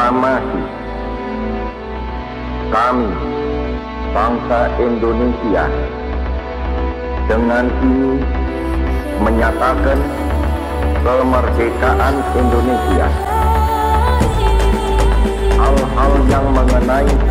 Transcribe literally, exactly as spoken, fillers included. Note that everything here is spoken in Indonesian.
proklamasi kami, bangsa Indonesia, dengan ini menyatakan kemerdekaan Indonesia. Hal-hal yang mengenai